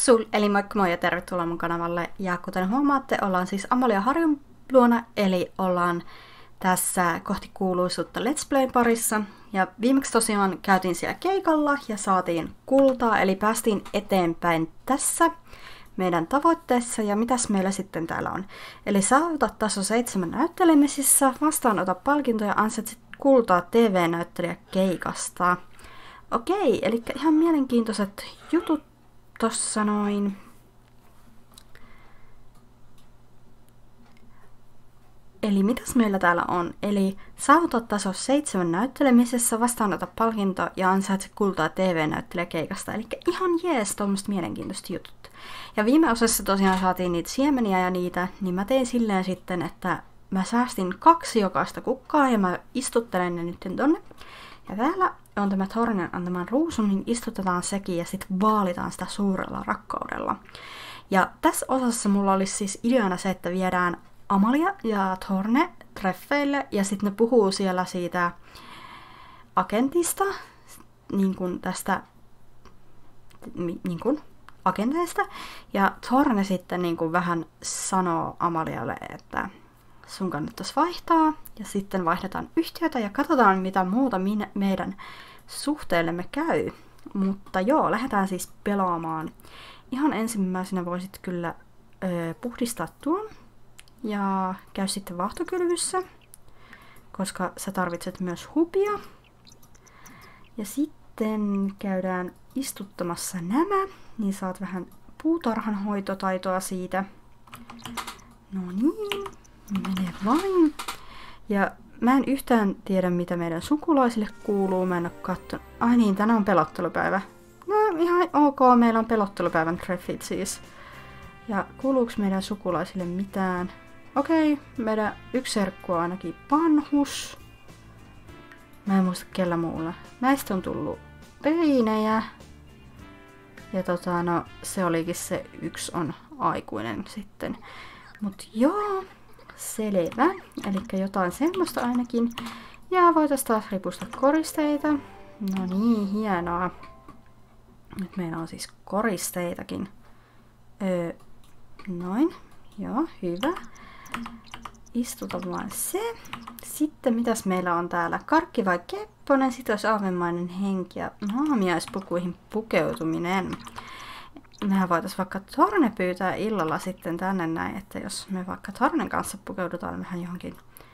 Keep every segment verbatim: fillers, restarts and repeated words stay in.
Sul, eli moikka moi ja tervetuloa mun kanavalle. Ja kuten huomaatte, ollaan siis Amalia Harjun luona, eli ollaan tässä kohti kuuluisuutta Let's Playn parissa. Ja viimeksi tosiaan käytiin siellä keikalla ja saatiin kultaa, eli päästiin eteenpäin tässä meidän tavoitteessa. Ja mitäs meillä sitten täällä on? Eli saavutat taso seitsemän näyttelemisessä, vastaanota palkintoja, ansaitset kultaa T V-näyttelijäkeikasta. Okei, eli ihan mielenkiintoiset jutut tossa noin. Eli mitäs meillä täällä on? Eli saavutat taso seitsemän näyttelemisessä, vastaanota palkinto ja ansaitse kultaa T V-näyttelijäkeikasta. Eli ihan jees, tuommoista mielenkiintoista jutut. Ja viime osassa tosiaan saatiin niitä siemeniä ja niitä, niin mä tein silleen sitten, että mä säästin kaksi jokaista kukkaa ja mä istuttelen ne nyt tonne. Ja täällä on tämä Thornen antaman ruusun, niin istutetaan sekin ja sitten vaalitaan sitä suurella rakkaudella. Ja tässä osassa mulla olisi siis ideana se, että viedään Amalia ja Thorne treffeille ja sitten ne puhuu siellä siitä agentista, niin kuin tästä niin kuin agenteista. Ja Thorne sitten niin kuin vähän sanoo Amalialle, että sun kannattaisi vaihtaa ja sitten vaihdetaan yhtiötä ja katsotaan mitä muuta minä, meidän suhteellemme käy. Mutta joo, lähdetään siis pelaamaan. Ihan ensimmäisenä voisit kyllä ö, puhdistaa tuon ja käy sitten vahtokylvyssä, koska sä tarvitset myös hupia. Ja sitten käydään istuttamassa nämä, niin saat vähän puutarhanhoitotaitoa siitä. No niin, menee vain. Ja mä en yhtään tiedä, mitä meidän sukulaisille kuuluu. Mä en oo kattonut. Ai niin, tänään on pelottelupäivä. No ihan ok, meillä on pelottelupäivän treffit siis. Ja kuuluuko meidän sukulaisille mitään? Okei, meidän yksi serkku on ainakin vanhus. Mä en muista kellä muulla. Näistä on tullut peinejä. Ja tota, no se olikin se yksi on aikuinen sitten. Mut joo, selvä. Eli jotain semmoista ainakin. Ja voitais taas ripusta koristeita. No niin, hienoa. Nyt meillä on siis koristeitakin. Öö, noin. Joo, hyvä. Istuta vaan se. Sitten mitäs meillä on täällä? Karkki vai kepponen? Sitten olisi aavemainen henki ja naamiaispukuihin pukeutuminen. Mehän voitaisiin vaikka Thorne pyytää illalla sitten tänne näin, että jos me vaikka Thornen kanssa pukeudutaan vähän johonkin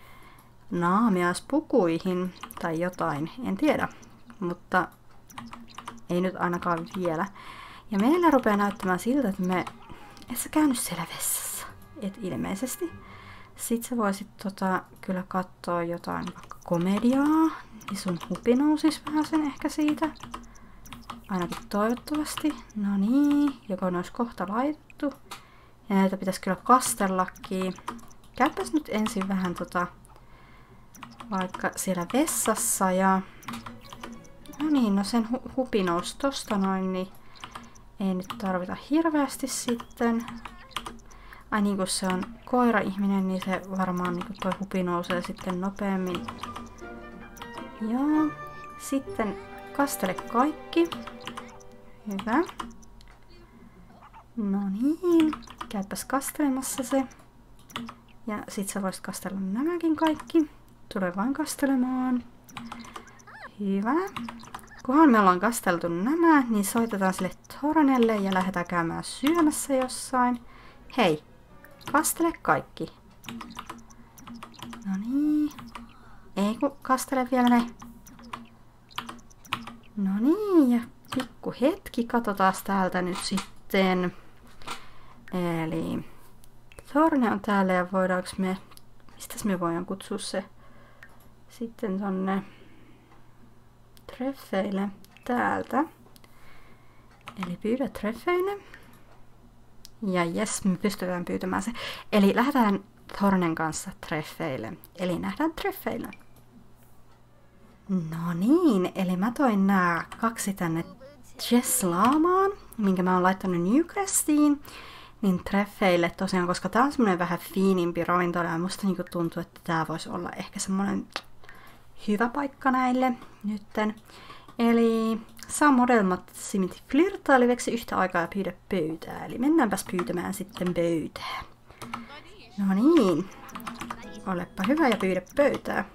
naamiaispukuihin tai jotain, en tiedä, mutta ei nyt ainakaan vielä. Ja meillä rupeaa näyttämään siltä, että me et sä käynyt siellä vessassa, et ilmeisesti. Sitten sä voisit tota, kyllä katsoa jotain vaikka komediaa, niin sun hupi nousisi vähän sen ehkä siitä. Ainakin toivottavasti. No niin, joko ne olisi kohta laitettu. Ja näitä pitäisi kyllä kastellakin. Käypäs nyt ensin vähän tota, vaikka siellä vessassa ja... No niin, no sen hu- hupi nousi tosta noin, niin ei nyt tarvita hirveästi sitten. Ai niin kun se on koira-ihminen, niin se varmaan niin toi hupi nousee sitten nopeammin. Joo, sitten kastele kaikki. Hyvä. No niin, käypäs kastelemassa se. Ja sit sä voisit kastella nämäkin kaikki. Tule vain kastelemaan. Hyvä. Kunhan me ollaan kasteltu nämä, niin soitetaan sille Thornelle ja lähdetään käymään syömässä jossain. Hei, kastele kaikki. No niin. Ei kun kastele vielä ne. No niin, ja pikku hetki, katsotaan täältä nyt sitten. Eli Thorne on täällä ja voidaanko me, mistäs me voidaan kutsua se sitten tonne treffeille täältä. Eli pyydä treffeille. Ja jes, me pystytään pyytämään se. Eli lähdetään Thornen kanssa treffeille. Eli nähdään treffeille. No niin, eli mä toin nää kaksi tänne Jesslaamaan, minkä mä oon laittanut Newcrestiin, niin treffeille tosiaan, koska tää on semmonen vähän fiinimpi ravintola ja musta niinku tuntuu, että tää voisi olla ehkä semmonen hyvä paikka näille nytten. Eli saa modelmatsimit flirtailevaksi yhtä aikaa ja pyydä pöytää. Eli mennäänpäs pyytämään sitten pöytää. No niin. Olepa hyvä ja pyydä pöytää.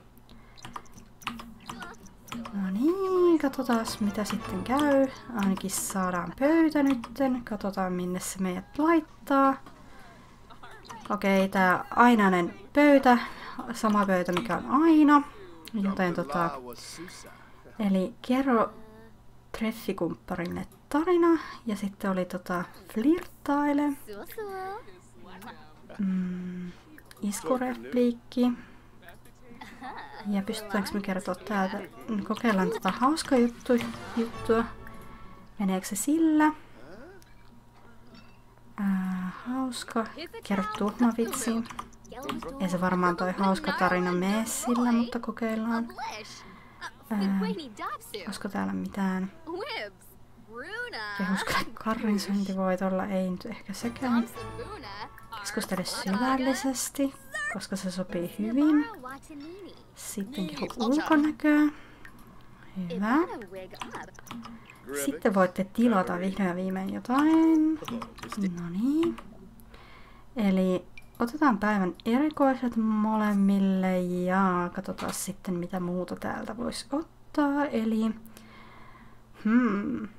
No niin, katsotaan mitä sitten käy. Ainakin saadaan pöytä nytten. Katsotaan minne se meidät laittaa. Okei, tää ainainen pöytä. Sama pöytä mikä on aina. Joten tota... Eli kerro treffikumpparille tarina. Ja sitten oli tota flirttaile. Mm, iskurepliikki. Ja pystytäänkö me kertoa täältä? Kokeillaan tätä hauska juttu, juttua. Meneekö se sillä? Ää, hauska. Kerro tuhma vitsi. Ei se varmaan toi hauska tarina mene sillä, mutta kokeillaan. Ää, olisiko täällä mitään? Kehuskele Karrin syntivoitolla. Ei nyt ehkä sekään. Keskustele syvällisesti, koska se sopii hyvin. Sitten kehu ulkonäköä. Hyvä. Sitten voitte tilata vihdoin ja viimein jotain. No niin. Eli otetaan päivän erikoiset molemmille ja katsotaan sitten mitä muuta täältä voisi ottaa. Eli hmm.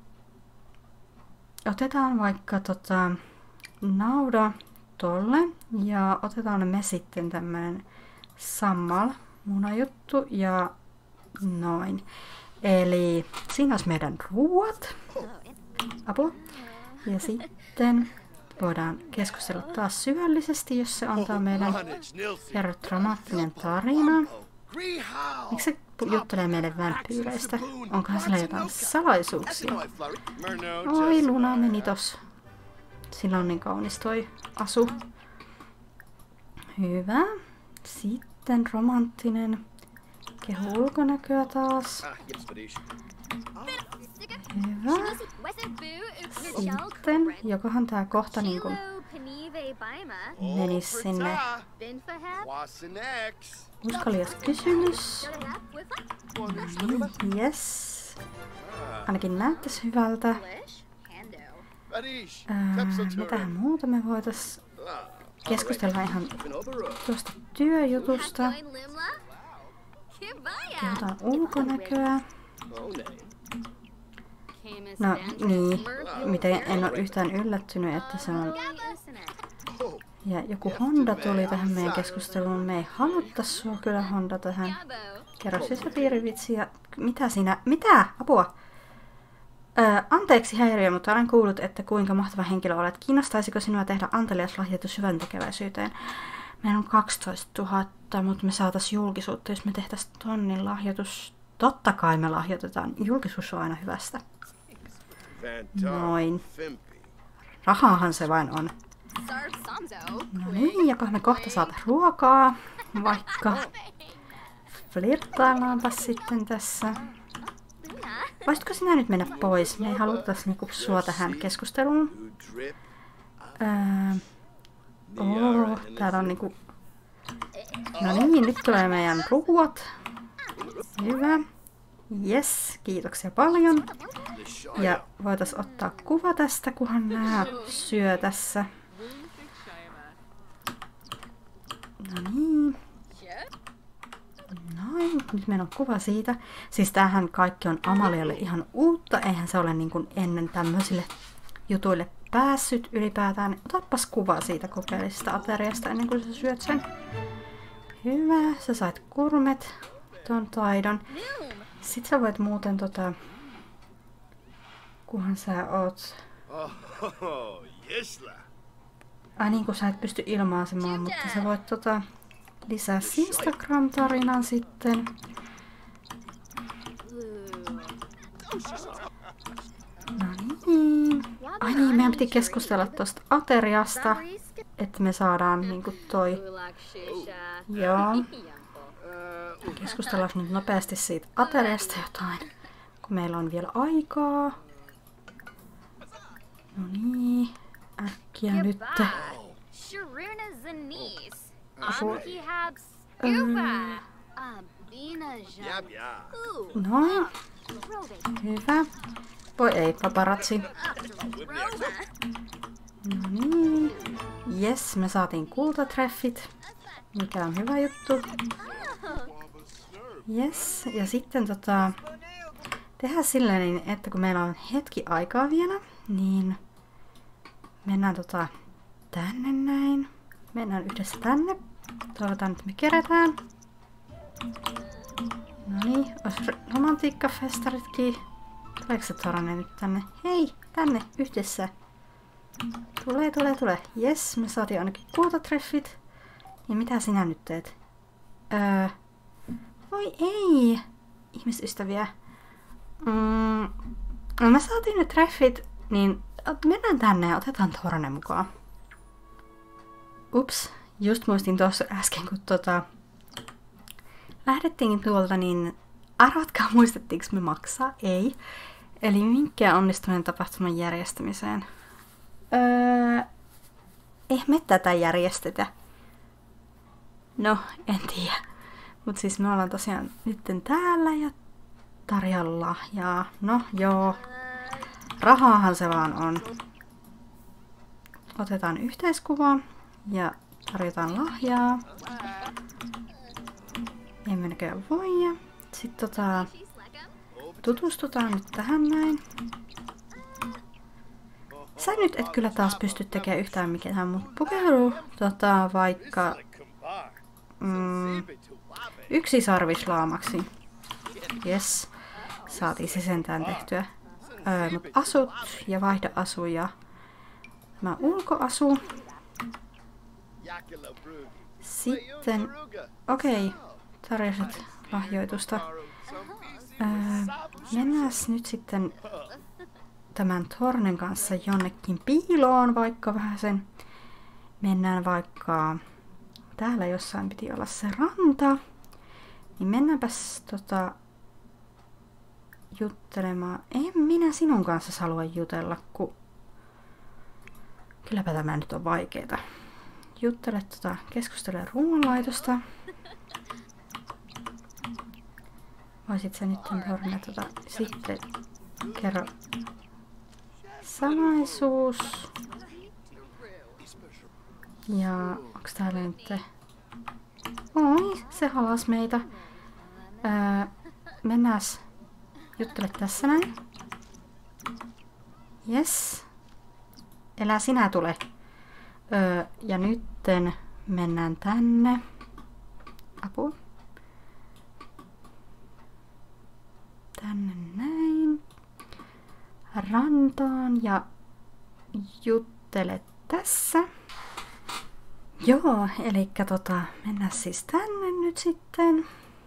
otetaan vaikka tota nauda tolle ja otetaan me sitten tämmönen sammal munajuttu ja noin. Eli siinä olisi meidän ruuat. Apua. Ja sitten voidaan keskustella taas syvällisesti, jos se antaa meidän kerro dramaattinen tarina. Miksi se juttelee meille vampyyreistä? Onkohan sillä jotain salaisuuksia? Oi, Luna meni tos. Sillä on niin kaunis toi asu. Hyvä. Sitten romanttinen. Kehu ulkonäköä taas. Hyvä. Sitten, jokohan tää kohta niin kuin menisi sinne. Uskalias kysymys. Mm, yes. Ainakin näyttäisi hyvältä. Ää, mitähän muuta me voitais keskustella ihan tuosta työjutusta. Jotain ulkonäköä. No niin, miten en ole yhtään yllättynyt, että se on... Ja joku Honda tuli tähän meidän keskusteluun. Me ei haluttais sua kyllä Honda tähän. Kerro sisäpiirivitsi ja... Mitä sinä... Mitä? Apua! Öö, anteeksi häiriö, mutta olen kuullut, että kuinka mahtava henkilö olet. Kiinnostaisiko sinua tehdä antelias lahjoitus syväntekeväisyyteen? Meillä on kaksitoista tuhatta, mutta me saatais julkisuutta, jos me tehtäis tonnin lahjoitus. Totta kai me lahjoitetaan. Julkisuus on aina hyvästä. Noin. Rahaahan se vain on. No niin, joko me kohta saata ruokaa, vaikka flirttaillaanpa sitten tässä. Voisitko sinä nyt mennä pois? Me ei haluttais niinku sua tähän keskusteluun. Öö, oh, täällä on niinku... No niin, nyt tulee meidän ruuat. Hyvä. Yes, kiitoksia paljon. Ja voitais ottaa kuva tästä, kunhan nää syö tässä. No niin. Noin, nyt meillä on kuva siitä. Siis tämähän kaikki on Amalialle ihan uutta. Eihän se ole niin kuin ennen tämmöisille jutuille päässyt ylipäätään. Otappas kuva siitä kokeellisesta ateriasta ennen kuin sä syöt sen. Hyvä, sä sait kurmet ton taidon. Sitten sä voit muuten tota... Kunhan sä oot... Ai niin kun sä et pysty ilmaisemaan, mutta sä voit tota... Lisää Instagram-tarinan sitten. No niin. Ai niin, meidän piti keskustella tosta ateriasta, että me saadaan niinku toi... Joo. Keskustellaan nyt nopeasti siitä ateriasta jotain, kun meillä on vielä aikaa. No niin. Äkkiä nyt. Noin. Hyvä. Voi ei, paparazzi. No niin. Jes, me saatiin kultatreffit. Mikä on hyvä juttu. Jes, ja sitten tota... Tehdään silleen, että kun meillä on hetki aikaa vielä, niin... Mennään tota... Tänne näin. Mennään yhdessä tänne. Toivotaan, että me kerätään. No niin, olisi romantiikkafestaritkin. Tuleeko se Torne nyt tänne? Hei, tänne yhdessä. Tulee, tulee, tulee. Jes, me saatiin ainakin kultatreffit. Ja mitä sinä nyt teet? Öö, voi ei, ihmisystäviä. Mm, no me saatiin ne treffit, niin mennään tänne ja otetaan Torne mukaan. Ups, just muistin tuossa äsken, kun tota... Lähdettiin tuolta, niin arvatkaa, muistettiinko me maksaa? Ei. Eli minkä onnistuneen tapahtuman järjestämiseen? Öö, ei me tätä järjestetä. No, en tiedä. Mut siis me ollaan tosiaan nytten täällä ja tarjolla lahjaa. No joo, rahaahan se vaan on. Otetaan yhteiskuva ja tarjotaan lahjaa. Emme näköjään voi. Ja sitten tota, tutustutaan nyt tähän näin. Sä nyt et kyllä taas pysty tekemään yhtään mikään, mutta pukeudu tota, vaikka mm, yksisarvislaamaksi. Jes, saatiin se sentään tehtyä. Öö, mut asut ja vaihda asuja. Mä ulkoasu. Sitten, okei, okay, tarjosit lahjoitusta. Öö, mennään nyt sitten tämän Tornen kanssa jonnekin piiloon vaikka vähän sen. Mennään vaikka, täällä jossain piti olla se ranta. Niin mennäänpäs tota juttelemaan. En minä sinun kanssa halua jutella, kun kylläpä tämä nyt on vaikeeta. Juttele tota, keskustele ruoanlaitosta. Voisit sä nyt Torne tota, sitten kerro salaisuus. Ja onks täällä nyt... Oi, se halas meitä. Öö, mennääs juttele tässä näin. Jes. Elää sinä tule. Öö, ja nytten mennään tänne. Apua. Tänne näin. Rantaan ja juttele tässä. Joo, eli tota, mennään siis tänne nyt sitten.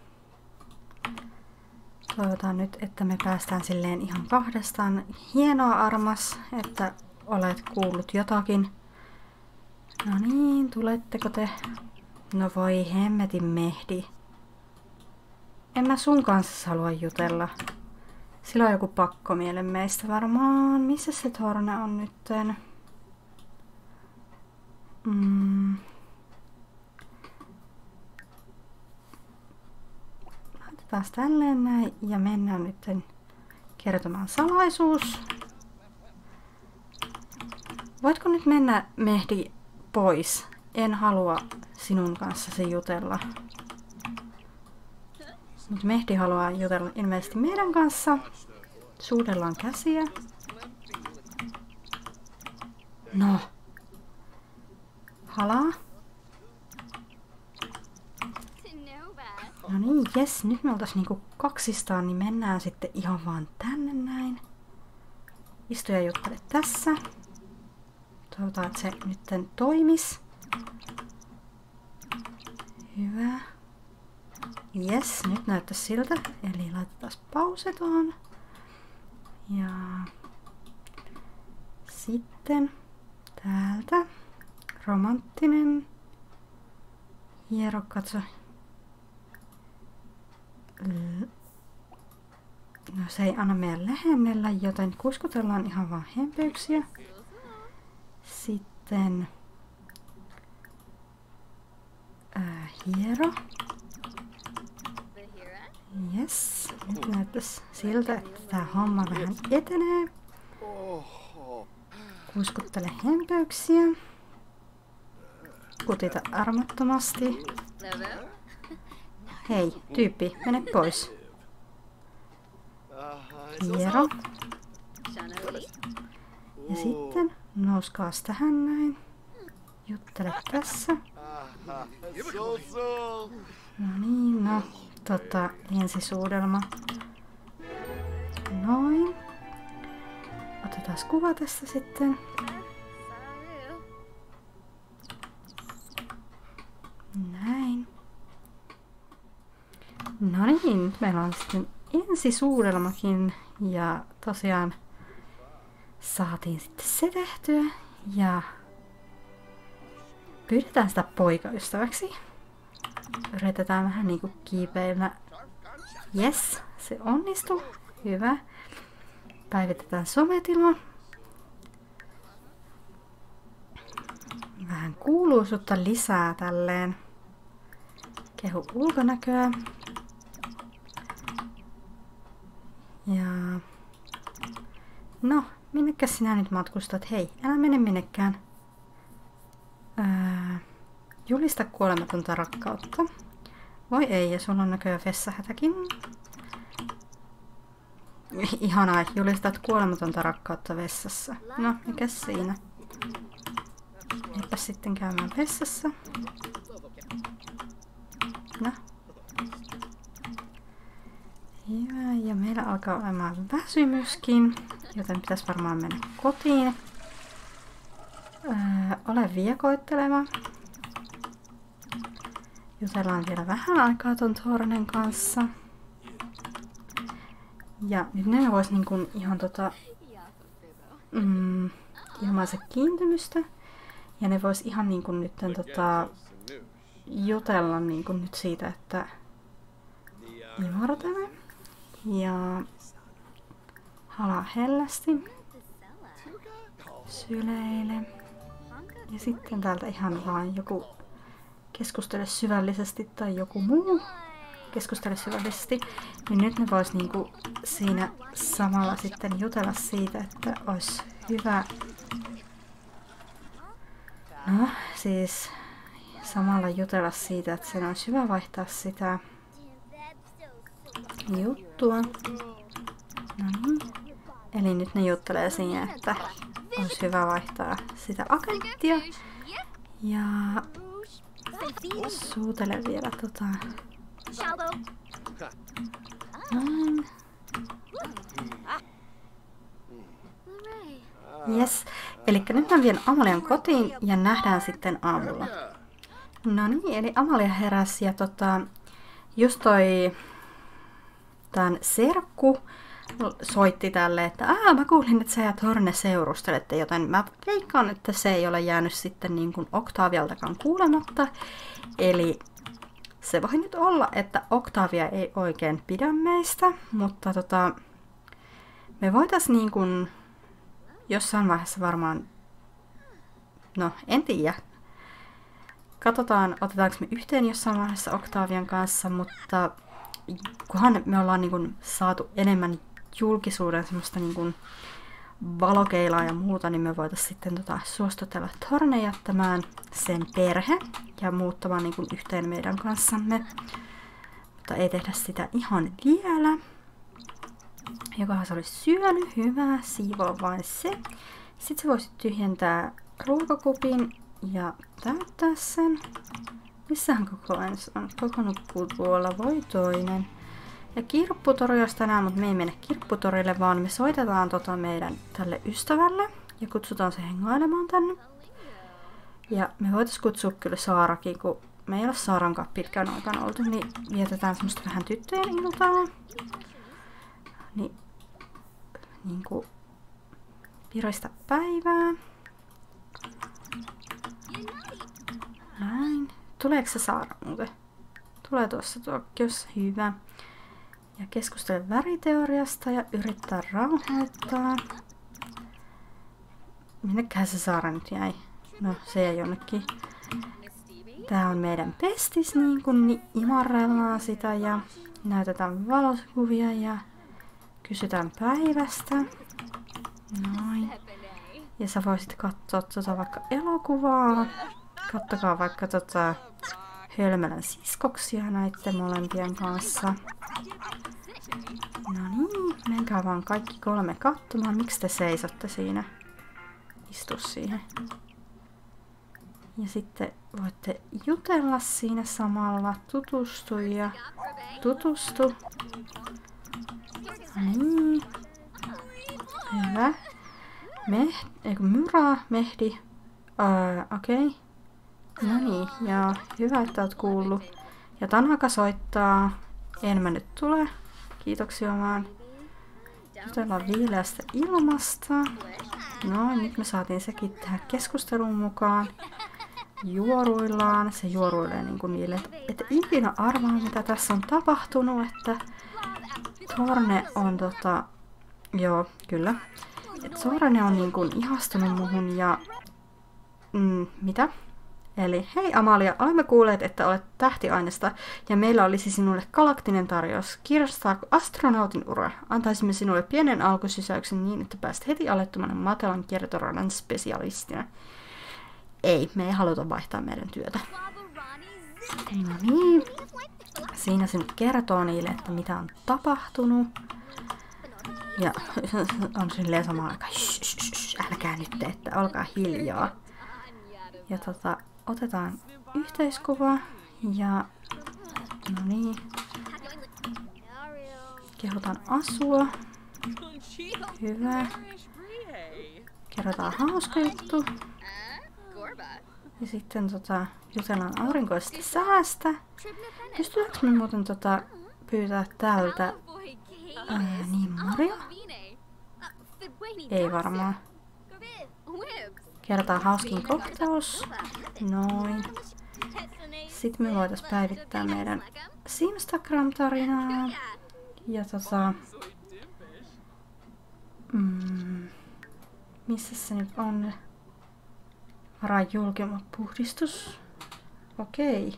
Toivotaan nyt, että me päästään silleen ihan kahdestaan. Hienoa, armas, että olet kuullut jotakin. No niin, tuletteko te? No voi hemmetin Mehdi. En mä sun kanssa halua jutella. Sillä on joku pakkomiele meistä varmaan. Missä se Torne on nytten? Mm. Laitetaan tälleen näin ja mennään nyt kertomaan salaisuus. Voitko nyt mennä, Mehdi, pois? En halua sinun kanssasi jutella. Mutta Mehdi haluaa jutella ilmeisesti meidän kanssa. Suudellaan käsiä. No. Halaa. No niin, jes, nyt me oltais niinku kaksistaan, niin mennään sitten ihan vaan tänne näin. Istu ja juttele tässä. Toivotaan, että se nyt toimis. Hyvä. Jes, nyt näyttäisi siltä. Eli laitetaan pause tuohon. Ja sitten täältä romanttinen. Hiero, katso. No se ei anna meidän lähennellä, joten kuskutellaan ihan vaan hempeyksiä. Sitten ää, hiero. Jes, nyt näyttäisi siltä, että tää homma vähän etenee. Kuiskuttele hempöyksiä. Kutita armottomasti. Hei, tyyppi, mene pois. Hiero. Ja sitten nouskaas tähän näin. Juttele tässä. No niin, no. Tota, ensisuudelma. Noin. Otetaan kuva tästä sitten. Näin. No niin, nyt meillä on sitten ensisuudelmakin. Ja tosiaan saatiin sitten se tehtyä. Ja pyydetään sitä poikaystäväksi. Yritetään vähän niinku kiipeillä. Yes, se onnistui. Hyvä. Päivitetään sometila. Vähän kuuluisuutta lisää tälleen. Kehu ulkonäköä. Ja no, minnekäs sinä nyt matkustat? Hei, älä mene minnekään. Ää, julista kuolematonta rakkautta. Voi ei, ja sulla on näköjään vessahätäkin. Ihanaa, julistat kuolematonta rakkautta vessassa. No, mikäs siinä? Meipä sitten käymään vessassa. No. Hyvä, ja meillä alkaa olemaan väsymyskin, joten pitäisi varmaan mennä kotiin. Öö, ole viekoitteleva. Jutellaan vielä vähän aikaa ton Tornen kanssa. Ja nyt ne vois niin kun ihan tota mm, ilmaise kiintymystä. Ja ne vois ihan niin kun nyt tota jutella niin kun nyt siitä, että imartele. Ja halaa hellästi. Syleile. Ja sitten täältä ihan vaan joku keskustele syvällisesti tai joku muu keskustele syvällisesti. Niin nyt ne vois niinku siinä samalla sitten jutella siitä, että olisi hyvä. No siis samalla jutella siitä, että sen olisi hyvä vaihtaa sitä juttua. No niin. Eli nyt ne juttelee siinä, että olisi hyvä vaihtaa sitä agenttia. Ja suutele vielä tota. Noin. Yes. Elikkä nyt mä vien Amalian kotiin ja nähdään sitten aamulla. No niin, eli Amalia heräsi ja tota, just toi tän serkku soitti tälle, että Aa, mä kuulin, että sä ja Torne seurustelette, joten mä veikkaan, että se ei ole jäänyt sitten niin kuin Octavialtakaan kuulematta. Eli se voi nyt olla, että Octavia ei oikein pidä meistä, mutta tota, me voitais niin kuin jossain vaiheessa varmaan, no en tiedä, katsotaan, otetaanko me yhteen jossain vaiheessa Octavian kanssa, mutta kunhan me ollaan niin kuin saatu enemmän julkisuuden semmoista niin kuin valokeilaa ja muuta, niin me voitaisiin sitten tota suostutella Torne jättämään sen perhe ja muuttamaan niin kuin yhteen meidän kanssamme. Mutta ei tehdä sitä ihan vielä. Jokohan se olisi syönyt, hyvä, siivoo vain se. Sitten se voisi tyhjentää ruokakupin ja täyttää sen. Missähän koko ajan on? Koko nukkuu tuolla, voi toinen. Ja kirpputori olisi tänään, mutta me ei mennä kirpputorille, vaan me soitetaan tota meidän tälle ystävälle ja kutsutaan se hengailemaan tänne. Ja me voitais kutsua kyllä Saarakin, kun me ei ole Saarankaan pitkään aikaan oltu, niin vietetään semmoista vähän tyttöjen iltaa. Niin, niinku virallista päivää. Näin. Tuleeko se Saara muuten? Tulee tuossa tuokiossa, hyvä. Ja keskustele väriteoriasta ja yrittää rauhoittaa. Minnekähän se Saara nyt jäi? No, se jäi jonnekin tää on meidän pestis, niin kun niin imarrellaan sitä ja näytetään valokuvia ja kysytään päivästä. Noin. Ja sä voisit katsoa tota vaikka elokuvaa. Kattokaa vaikka tota Hölmölän siskoksia näitten molempien kanssa. No niin, menkää vaan kaikki kolme katsomaan. Miksi te seisotte siinä? Istu siihen. Ja sitten voitte jutella siinä samalla. Tutustu ja tutustu. No niin. Hyvä. Meh, eikö Myra, Mehdi. Uh, Okei. Okay. No niin, ja hyvä, että oot kuullut. Ja Tanaka soittaa. En mä nyt tule. Kiitoksia vaan. Jutellaan viileästä ilmasta. No, nyt me saatiin sekin tähän keskusteluun mukaan. Juoruillaan. Se juoruilee niin kuin niille. Että ikinä arvaa, mitä tässä on tapahtunut. Että Torne on tota... Joo, kyllä. Että Sorane on niin kuin ihastunut muhun ja... Mm, mitä? Eli hei Amalia, olemme kuulleet, että olet tähtiaineesta ja meillä olisi sinulle galaktinen tarjous. Kiinnostaako astronautin ura? Antaisimme sinulle pienen alkusysäyksen niin, että pääst heti alettoman matalan kiertoradan spesialistina. Ei, me ei haluta vaihtaa meidän työtä. No niin. Siinä se nyt kertoo niille, että mitä on tapahtunut. Ja on silleen samaan aikaan, älkää nyt, että olkaa hiljaa. Ja tota, otetaan yhteiskuva ja no niin. Kehotan asua. Hyvä. Kerrotaan hauska juttu. Ja sitten tota, jutellaan aurinkoisesta säästä. Pystytäänkö me muuten tota, pyytää tältä ää, niin Mario? Ei varmaan. Kerrotaan hauskin kohtaus. Noin. Sitten me voitais päivittää meidän Simstagram-tarinaa. Ja tota... Mm, missä se nyt on? Varaa julkimapuhdistus. Okei.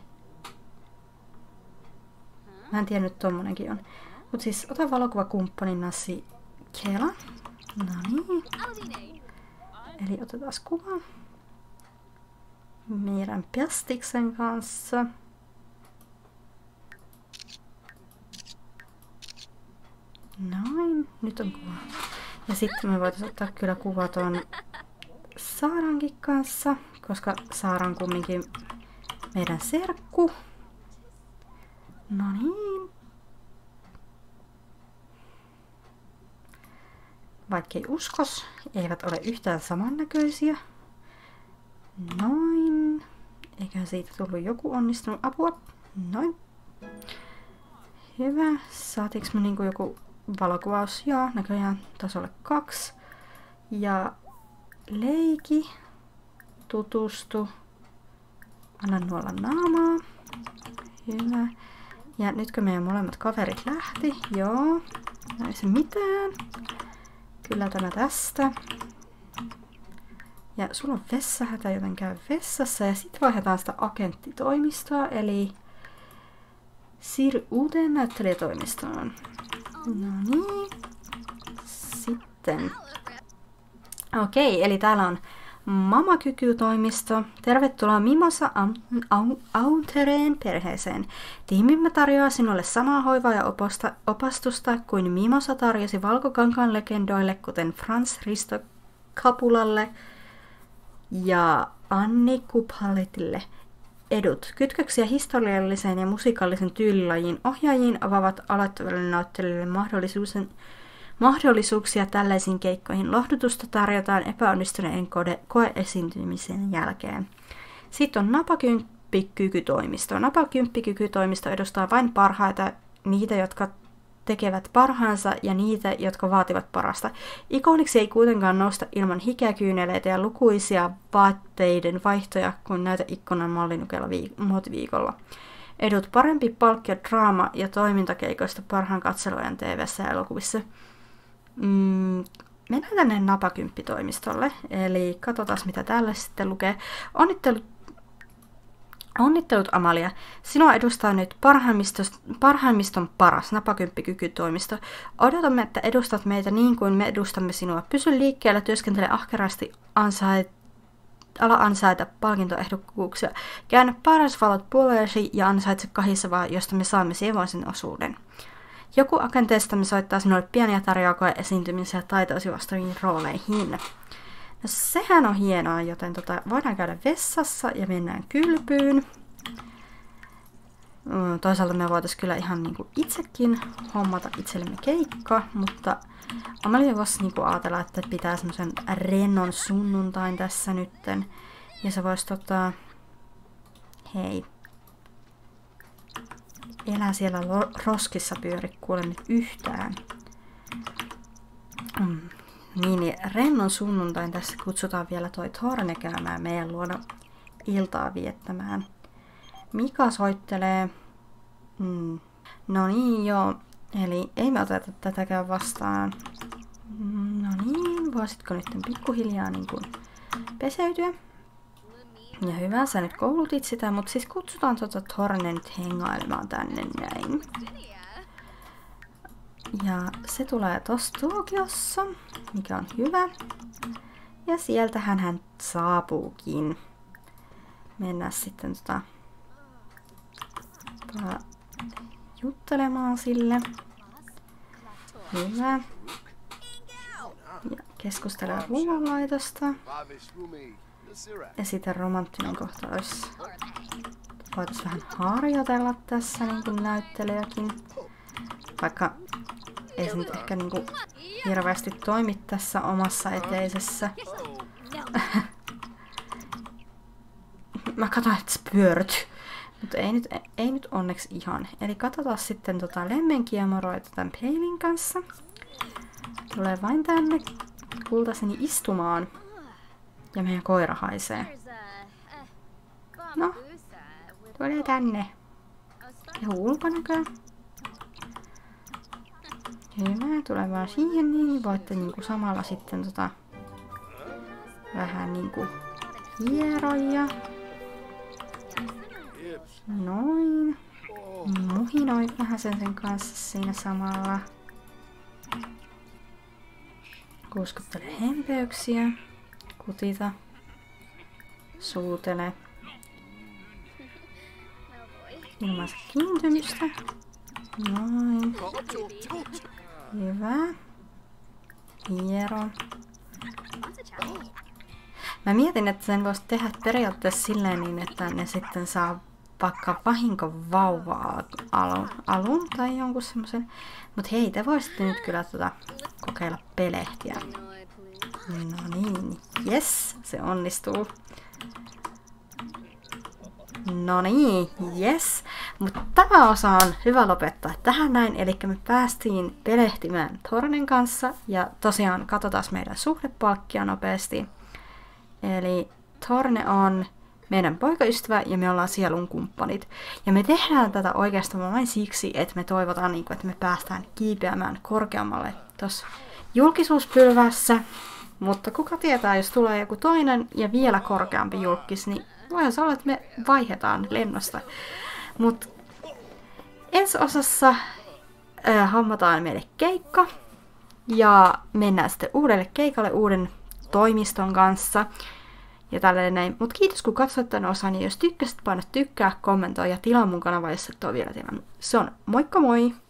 Mä en tiedä nyt tommonenkin on. Mut siis ota valokuvakumppanin Nassi Kela. No niin. Eli otetaan kuva meidän pestiksen kanssa. Noin, nyt on kuva. Ja sitten me voitaisiin ottaa kyllä kuva tuon Saarankin kanssa, koska Saara on kumminkin meidän serkku. No niin. Vaikkei uskos, eivät ole yhtään samannäköisiä. Noin. Eiköhän siitä tullut joku onnistunut apua. Noin. Hyvä. Saatiinko me niinku joku valokuvaus? Joo, näköjään tasolle kaksi. Ja leiki. Tutustu. Anna nuolla naamaa. Hyvä. Ja nytkö meidän molemmat kaverit lähti? Joo. Ei se mitään. Kyllä tämä tästä. Ja sulla on vessahätä, joten käy vessassa. Ja sitten vaihdetaan sitä agenttitoimistoa, eli siirry uuteen näyttelijätoimistoon. No niin. Sitten. Okei, eli täällä on Mamakyky-toimisto. Tervetuloa Mimosa Auntereen perheeseen. Tiimimme tarjoaa sinulle samaa hoivaa ja oposta, opastusta kuin Mimosa tarjosi Valkokankaan legendoille, kuten Franz Risto Kapulalle ja Anni Kuphaletille. Edut. Kytköksiä historialliseen ja musiikallisen tyylilajiin ohjaajiin avaavat aloittaville näyttelijöille mahdollisuuden Mahdollisuuksia tällaisiin keikkoihin. Lohdutusta tarjotaan epäonnistuneen koeesiintymisen jälkeen. Sitten on Napakymppikykytoimisto. Napakymppikykytoimisto edustaa vain parhaita, niitä, jotka tekevät parhaansa ja niitä, jotka vaativat parasta. Ikoniksi ei kuitenkaan nousta ilman hikeäkyyneleitä ja lukuisia vaatteiden vaihtoja kuin näitä ikkunan mallinukella viik- muotiviikolla. Edut parempi palkkio draama- ja toimintakeikoista parhaan katseluajan T V:ssä ja elokuvissa. Mm, mennään tänne Napakymppitoimistolle, eli katsotaan mitä täällä sitten lukee. Onnittelut, Onnittelut Amalia, sinua edustaa nyt parhaimmiston paras napakymppikykytoimisto. Odotamme, että edustat meitä niin kuin me edustamme sinua. Pysy liikkeellä, työskentele ahkerasti, ansait, ala ansaita palkintoehdokkuuksia. Käännä paras valot puoleesi ja ansaitse kahisavaa, josta me saamme sievoisen osuuden. Joku agenteistamme soittaa sinulle pieniä tarjoakoja esiintymisiä taitoisi vastaaviin rooleihin. No sehän on hienoa, joten tota, voidaan käydä vessassa ja mennään kylpyyn. Toisaalta me voitaisiin kyllä ihan niinku itsekin hommata itsellemme keikka, mutta Amalia voisi niinku ajatella, että pitää semmoisen rennon sunnuntain tässä nytten. Ja se voisi tota... Hei. Elää siellä roskissa pyöri kuule nyt yhtään. Mm. Niin, niin, rennon sunnuntain tässä kutsutaan vielä toi Torne käymään meidän luona iltaa viettämään. Mika soittelee. Mm. No niin, joo. Eli ei me oteta tätäkään vastaan. No niin, voisitko nyt pikkuhiljaa niin kuin peseytyä? Ja hyvä, sä nyt koulutit sitä, mutta siis kutsutaan tuota Torne nyt hengailemaan tänne näin. Ja se tulee tossa tuokiossa, mikä on hyvä. Ja sieltähän hän saapuukin. Mennään sitten tota, tota, juttelemaan sille. Hyvä. Ja keskustellaan ruoanlaitosta. Ja sitten romanttinen kohta olisi. Voitaisiin vähän harjoitella tässä niin kuin näyttelijäkin. Vaikka ei se nyt ehkä niinku hirveästi toimi tässä omassa eteisessä. Mä katsoin, että se pyörtyy. Mutta ei nyt, ei nyt onneksi ihan. Eli katsotaan sitten tota lemmenkiemuroita tämän peilin kanssa. Tulee vain tänne kultaseni istumaan. Ja meidän koira haisee. No, tulee tänne. Kehu ulkonäköä. Hyvä, tulee vaan siihen, niin voitte niinku samalla sitten tota vähän niinku hieroja. Noin. Muhinoit vähän sen, sen kanssa siinä samalla. Kuuskuttele hempeyksiä. Kutita. Suutele. Ilmaise kiintymystä. Noin. Hyvä. Hiero. Mä mietin, että sen voisi tehdä periaatteessa silleen niin, että ne sitten saa vaikka vahinkovauvaa alun, alun tai jonkun semmoisen. Mut hei, te voisitte nyt kyllä tota kokeilla pelehtiä. No niin, yes, se onnistuu. No niin, yes. Mutta tämä osa on hyvä lopettaa tähän näin. Eli me päästiin pelehtimään Tornen kanssa. Ja tosiaan katsotaan meidän suhdepalkkia nopeasti. Eli Torne on meidän poikaystävä ja me ollaan sielun kumppanit. Ja me tehdään tätä oikeastaan vain siksi, että me toivotaan, että me päästään kiipeämään korkeammalle tuossa julkisuuspylvässä. Mutta kuka tietää, jos tulee joku toinen ja vielä korkeampi julkis, niin voihan se olla, että me vaihdetaan lennosta. Mutta ensi osassa äh, hommataan meille keikka ja mennään sitten uudelle keikalle uuden toimiston kanssa. Ja tälleen näin. Mut kiitos kun katsoit tämän osan ja jos tykkäsit, paina tykkää, kommentoi ja tilaa mun kanava, jos et ole vielä tilannut. Se on moikka moi!